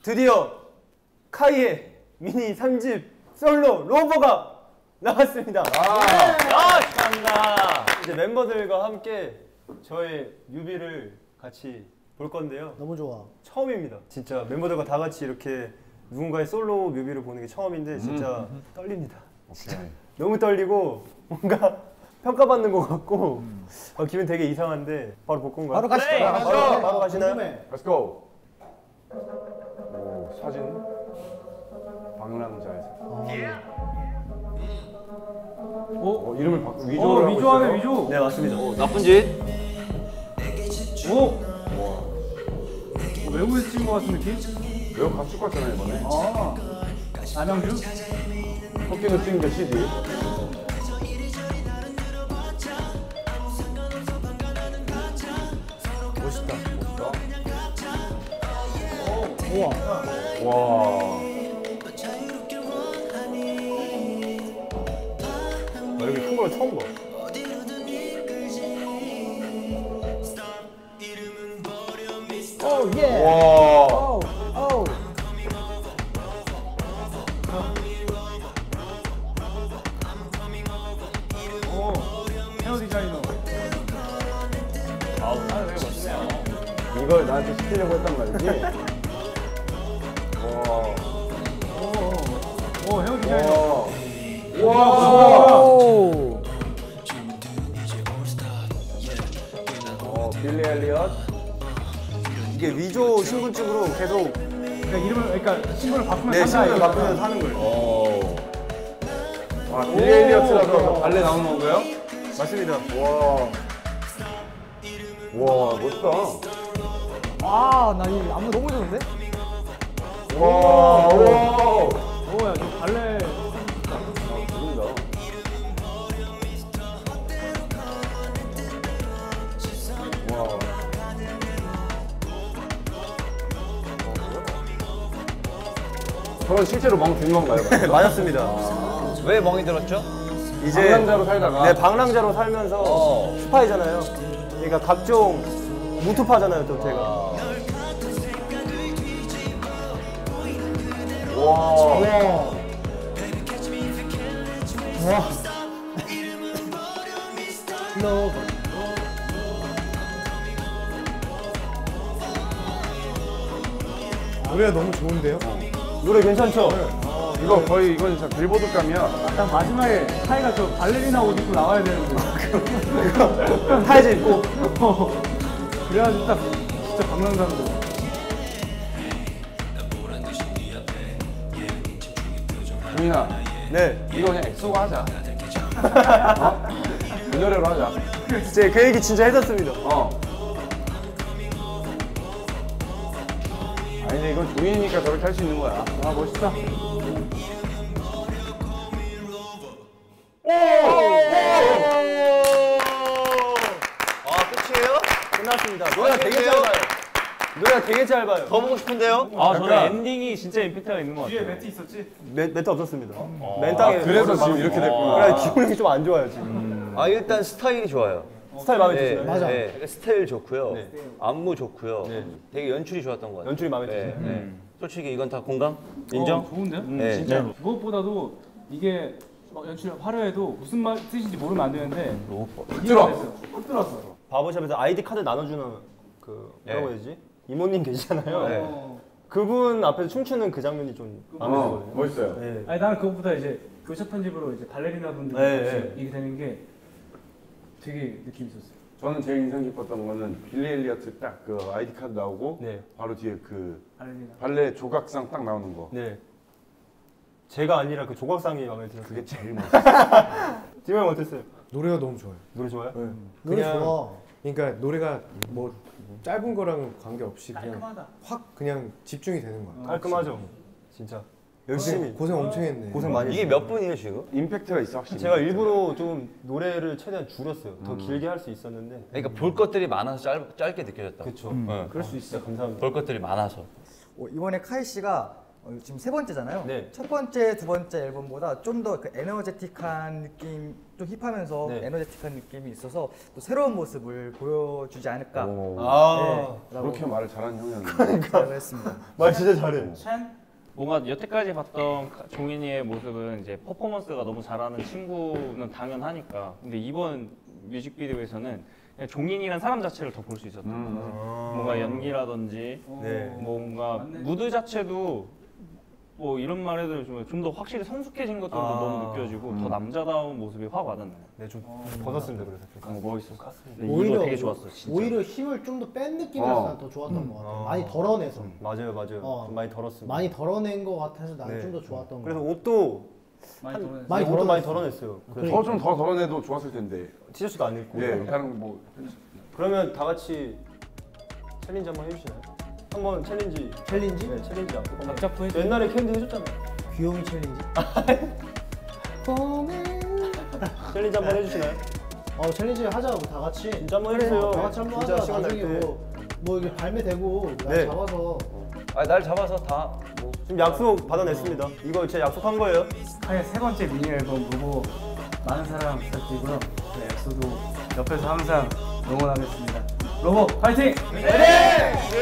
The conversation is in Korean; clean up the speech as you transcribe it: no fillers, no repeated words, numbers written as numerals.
드디어 카이의 미니 3집 솔로 로버가 나왔습니다. 축하합니다. 이제 멤버들과 함께 저의 뮤비를 같이 볼 건데요. 너무 좋아. 처음입니다. 진짜 멤버들과 다 같이 이렇게 누군가의 솔로 뮤비를 보는 게 처음인데 진짜 떨립니다. 진짜 너무 떨리고 뭔가 평가받는 것 같고 기분 되게 이상한데 바로 볼 건가요? 바로 가시죠. 바로 가시나요? Let's go. 오, 사진 방랑자에서. 이름을 바꾸고 위조를 위조하네, 하고 있어요? 위조. 네 맞습니다. 나쁜 짓. 오! 외국에서 찍은 것 같은 느낌? 외국 가수 같잖아요 이번에. 남양주? 토끼는 싱글 CD. 멋있다. 우와. 와. 나 이렇게 큰 걸 처음 봐. 오 예. 와. 오 오. 헤어 디자이너. 이걸 나한테 시키려고 했단 말이지? 와. 오, 헤어 디자이너. 와. 오. 빌리 엘리엇. 이게 위조 신분증으로 계속 그러니까 이름을, 그러니까 신분을 바꾸면 내 산다, 신분을 이거야. 바꾸면서 하는 거예요. 아, 빌리 엘리엇이라서 발레 나오는 건가요? 맞습니다. 와. 와, 멋있다. 아, 나 이 안무 너무 좋은데? 와. 와. 오, 야, 저 발레. 죽인다. 와. 저건 실제로 멍든 건가요? 맞았습니다. 왜 멍이 들었죠? 이제 방랑자로 살다가. 네 방랑자로 살면서 스파이잖아요. 그러니까 각종 무투파잖아요, 또 제가. 와. 너 노래가 너무 좋은데요? 노래 괜찮죠? 이거 거의 이건 진짜 빌보드감이야. 딱 마지막에 카이가 저 발레리나 옷 입고 나와야 되는데. 타이즈 입고. 그래야지 딱 진짜 방랑자인데. 정인아, 네. 이거 그냥 엑소가 하자. 어? 이 노래로 하자. 제 그 얘기 진짜 했었습니다. 어. 아니 근데 이건 종인이니까 저렇게 할 수 있는 거야. 아, 멋있다. 끝이에요? 끝났습니다. 노래가 되게 짧아요. 노래가 되게 짧아요. 더 보고 싶은데요? 아, 저는 엔딩이 진짜 임팩트가 있는 것 같아요. 뒤에 매트 있었지? 멘트 없었습니다. 맨 땅에. 그래서 지금 이렇게 됐구나. 그래 기분이 좀 안 좋아요 지금. 아, 일단 스타일이 좋아요. 스타일 마음에 네, 드시나요? 맞아. 네, 스타일 좋고요. 네. 안무 좋고요. 네. 되게 연출이 좋았던 것 같아요. 연출이 마음에 네, 드시나요? 네. 솔직히 이건 다 공감? 인정? 좋은데요? 네. 진짜로. 무엇보다도 이게 막 연출 화려해도 무슨 말 뜻인지 모르면 안 되는데 들어. 꼭 들었어. 바보샵에서 아이디 카드 나눠주는 그 뭐라고 해야 되지? 이모님 계시잖아요. 네. 그분 앞에서 춤추는 그 장면이 좀 마음에 들거든요. 멋있어요. 네. 아니 나는 그것보다 이제 교차 편집으로 이제 발레리나 분들이 네, 같이 네. 이게 되는 게 되게 느낌 있었어요. 저는 제일 인상 깊었던 거는 빌리 엘리어트 딱 그 아이디 카드 나오고 네. 바로 뒤에 그 발레리나. 발레 조각상 딱 나오는 거. 네. 제가 아니라 그 조각상이 마음에 들었어요. 그게 제일 멋있어. 디모 형 어땠어요? 노래가 너무 좋아요. 노래 좋아요? 노래 그냥- 좋아. 그러니까 노래가 뭐 짧은 거랑은 관계없이 그냥 깔끔하다. 확 그냥 집중이 되는 거야. 깔끔하죠. 진짜 열심히 고생 엄청 했네. 고생 많이 이게 했어요. 몇 분이에요 지금? 임팩트가 있어 확실히. 제가 일부러 좀 노래를 최대한 줄였어요. 더 길게 할 수 있었는데. 그러니까 볼 것들이 많아서 짧게 느껴졌다. 그렇죠. 네. 그럴 수 있어요. 감사합니다. 볼 것들이 많아서. 이번에 카이 씨가 지금 세 번째잖아요. 네. 첫 번째, 두 번째 앨범보다 좀 더 그 에너제틱한 느낌, 좀 힙하면서 네. 에너제틱한 느낌이 있어서 또 새로운 모습을 보여주지 않을까. 오, 아, 그렇게 말을 잘하는 형이었는데. 생각했습니다. 말 진짜 잘해. 뭔가 여태까지 봤던 종인이의 모습은 이제 퍼포먼스가 너무 잘하는 친구는 당연하니까. 근데 이번 뮤직비디오에서는 그냥 종인이란 사람 자체를 더 볼 수 있었던 거예요. 뭔가 연기라든지 네. 뭔가 무드 자체도 뭐 이런 말해도 좀 더 확실히 성숙해진 것들도 너무 느껴지고 더 남자다운 모습이 확 와닿네요. 네, 좀 벗었습니다. 그래서 좀. 멋있었어. 오히려 이거 되게 좋았어, 진짜. 오히려 힘을 좀 더 뺀 느낌이라서 난더 좋았던 것 같아. 많이 덜어내서. 맞아요, 맞아요. 어. 좀 많이 덜었습니다. 많이 덜어낸 것 같아서 나는 네. 좀 더 좋았던 것 그래서 같아. 옷도 많이 옷도 덜어냈어. 많이 덜어냈어요. 그래서 더 좀 더 덜어내도 좋았을 텐데. 티셔츠도 안 입고. 예, 다른 뭐 그러면 다 같이 챌린지 한번 해주시나요? 한번 챌린지. 챌린지? 네, 챌린지 앞으로. 각자 포인트. 옛날에 캔디 해줬잖아요. 귀요미 챌린지? 챌린지 한번 해주시나요? 챌린지 하자, 우리 다 같이. 진짜 한번 해주세요. 다 같이 한번 진짜 하자. 시간 날 나중에 때. 뭐 이게 발매되고 날 네. 잡아서. 날 잡아서 다 뭐. 지금 약속 받아냈습니다. 이거 제 약속한 거예요. 아예 세 번째 미니 앨범 보고 많은 사랑 부탁드리고요. 네, 엑소도 옆에서 항상 응원하겠습니다. 로보 파이팅! 네!